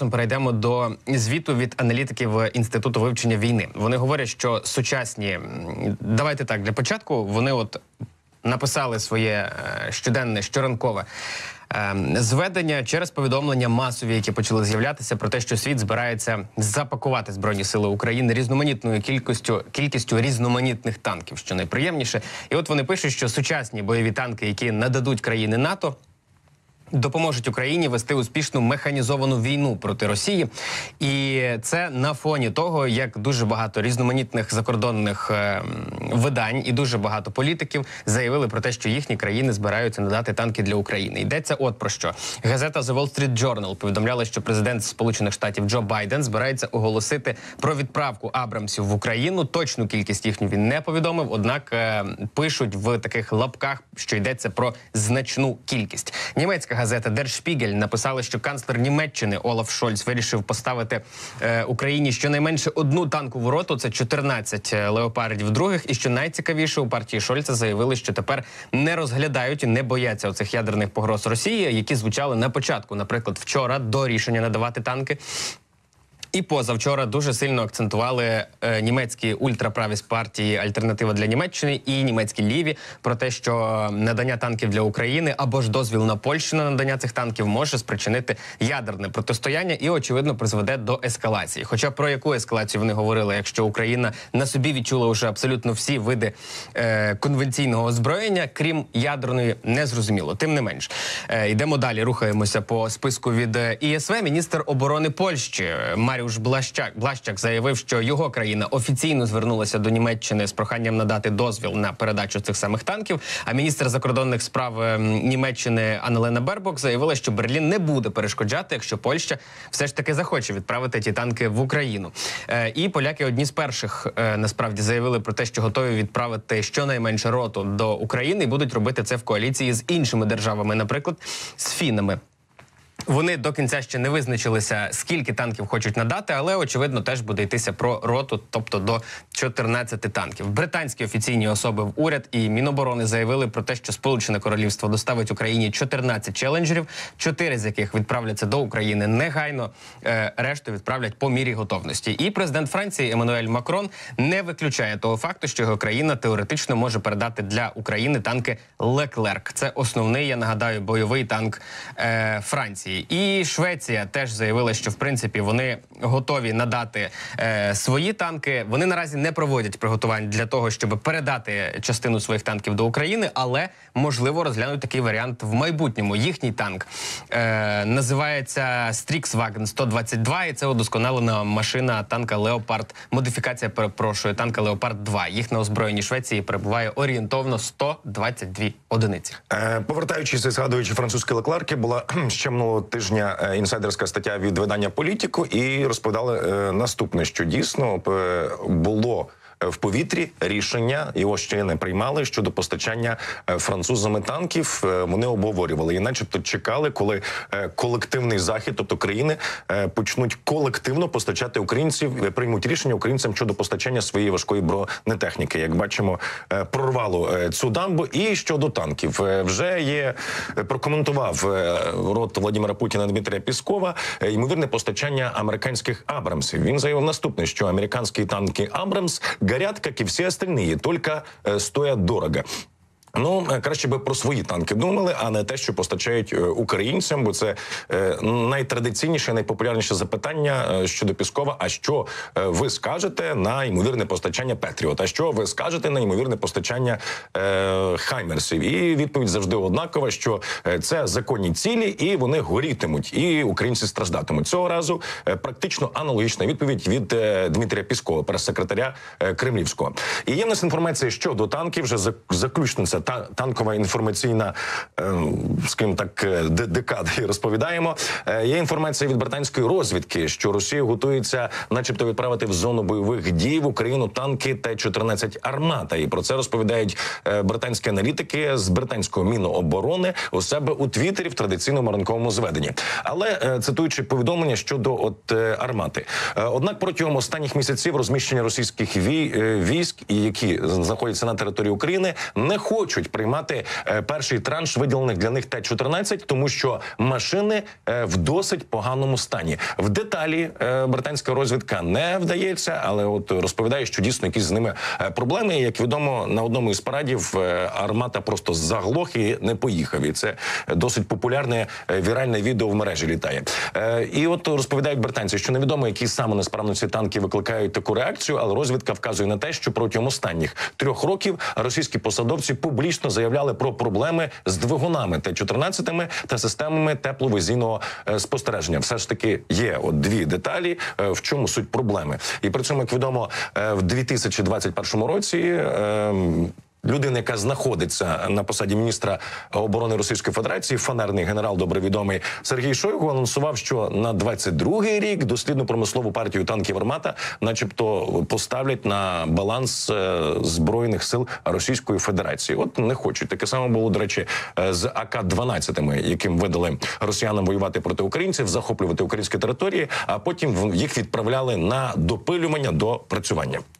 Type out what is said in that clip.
Перейдемо до звіту від аналітиків Інституту вивчення війни. Вони говорять, що сучасні, давайте так, для початку, вони написали своє щоденне, щоранкове зведення через повідомлення масові, які почали з'являтися про те, що світ збирається запакувати Збройні Сили України різноманітною кількістю різноманітних танків, що найприємніше. І от вони пишуть, що сучасні бойові танки, які нададуть країни НАТО, допоможуть Україні вести успішну механізовану війну проти Росії. І це на фоні того, як дуже багато різноманітних закордонних видань і дуже багато політиків заявили про те, що їхні країни збираються надати танки для України. Йдеться от про що. Газета The Wall Street Journal повідомляла, що президент Сполучених Штатів Джо Байден збирається оголосити про відправку Абрамсів в Україну. Точну кількість їхню він не повідомив, однак пишуть в таких лапках, що йдеться про значну кількість. Німецька газета Der Spiegel написала, що канцлер Німеччини Олаф Шольц вирішив поставити Україні щонайменше одну танкову роту, це 14 леопардів других, і що найцікавіше, у партії Шольца заявили, що тепер не розглядають і не бояться оцих ядерних погроз Росії, які звучали на початку, наприклад, вчора, до рішення надавати танки. І позавчора дуже сильно акцентували німецькі ультраправі з партії «Альтернатива для Німеччини» і німецькі ліві про те, що надання танків для України або ж дозвіл на Польщу на надання цих танків може спричинити ядерне протистояння і, очевидно, призведе до ескалації. Хоча про яку ескалацію вони говорили, якщо Україна на собі відчула вже абсолютно всі види конвенційного озброєння, крім ядерної, не зрозуміло. Тим не менш. Йдемо далі, рухаємося по списку від ІСВ. Міністр оборони Польщі Маріуш Блащак заявив, що його країна офіційно звернулася до Німеччини з проханням надати дозвіл на передачу цих самих танків, а міністр закордонних справ Німеччини Анналена Бербок заявила, що Берлін не буде перешкоджати, якщо Польща все ж таки захоче відправити ті танки в Україну. І поляки одні з перших, насправді, заявили про те, що готові відправити щонайменше роту до України і будуть робити це в коаліції з іншими державами, наприклад, з фінами. Вони до кінця ще не визначилися, скільки танків хочуть надати, але, очевидно, теж буде йтися про роту, тобто до 14 танків. Британські офіційні особи в уряд і Міноборони заявили про те, що Сполучене Королівство доставить Україні 14 челенджерів, 4 з яких відправляться до України негайно, решту відправлять по мірі готовності. І президент Франції Еммануель Макрон не виключає того факту, що його країна теоретично може передати для України танки «Леклерк». Це основний, я нагадаю, бойовий танк Франції. І Швеція теж заявила, що в принципі вони готові надати свої танки. Вони наразі не проводять приготувань для того, щоб передати частину своїх танків до України, але можливо розглянуть такий варіант в майбутньому. Їхній танк називається Strixwagen 122, і це удосконалена машина танка Leopard, модифікація, перепрошую, танка Leopard 2. Їх на озброєнні Швеції перебуває орієнтовно 122 одиниці. Повертаючись і згадуючи французькі Леклерки, була ще минулого тижня інсайдерська стаття від видання «Політико» і розповідали наступне, що дійсно було в повітрі рішення, його ще не приймали, щодо постачання французами танків. Вони обговорювали і начебто чекали, коли колективний захід, тобто країни, почнуть колективно постачати українців, приймуть рішення українцям щодо постачання своєї важкої бронетехніки. Як бачимо, прорвало цю дамбу. І щодо танків. Вже є, прокоментував рот Владимира Путіна Дмитрія Піскова, ймовірне постачання американських Абрамсів. Він заявив наступне, що американські танки Абрамс горят, как и все остальные, только стоят дорого. Ну, краще би про свої танки думали, а не те, що постачають українцям, бо це найтрадиційніше, найпопулярніше запитання щодо Піскова. А що ви скажете на ймовірне постачання Петріот? А що ви скажете на ймовірне постачання Хаймерсів? І відповідь завжди однакова, що це законні цілі, і вони горітимуть, і українці страждатимуть. Цього разу практично аналогічна відповідь від Дмитрія Піскова, прес-секретаря Кремлівського. І є в нас інформація щодо танків, вже заключно це танкова інформаційна, скажімо так, декада, і розповідаємо. Є інформація від британської розвідки, що Росія готується начебто відправити в зону бойових дій в Україну танки Т-14 «Армата». І про це розповідають британські аналітики з британського Міноборони у себе у Твіттері в традиційному ранковому зведенні. Але, цитуючи повідомлення щодо «Армати». Однак протягом останніх місяців розміщення російських військ, які знаходяться на території України, не хочуть хочуть приймати перший транш виділених для них Т-14, тому що машини в досить поганому стані. В деталі британська розвідка не вдається, але от розповідає, що дійсно якісь з ними проблеми. Як відомо, на одному із парадів Армата просто заглох і не поїхав. І це досить популярне віральне відео в мережі літає. І от розповідають британці, що невідомо, які саме несправності танки викликають таку реакцію, але розвідка вказує на те, що протягом останніх 3 років російські посадовці публічно заявляли про проблеми з двигунами Т-14 та системами тепловізійного спостереження. Все ж таки є от 2 деталі, в чому суть проблеми. І при цьому, як відомо, в 2021 році людина, яка знаходиться на посаді міністра оборони Російської Федерації, фанерний генерал, добре відомий Сергій Шойгу, анонсував, що на 22-й рік дослідно-промислову партію танків «Армата» начебто поставлять на баланс Збройних сил Російської Федерації. От не хочуть. Таке саме було, до речі, з АК-12, яким видали росіянам воювати проти українців, захоплювати українські території, а потім їх відправляли на допилювання, до працювання.